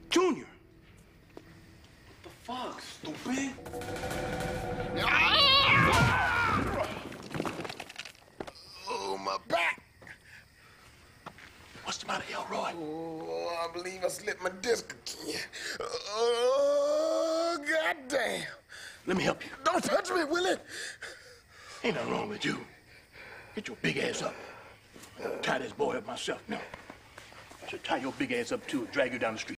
Junior. What the fuck, stupid? Oh, my back. What's the matter, Elroy? Oh, I believe I slipped my disc again. Oh, goddamn. Let me help you. Don't touch me, Willie. Ain't nothing wrong with you. Get your big ass up. I'll tie this boy up myself now. I should tie your big ass up, too, and drag you down the street.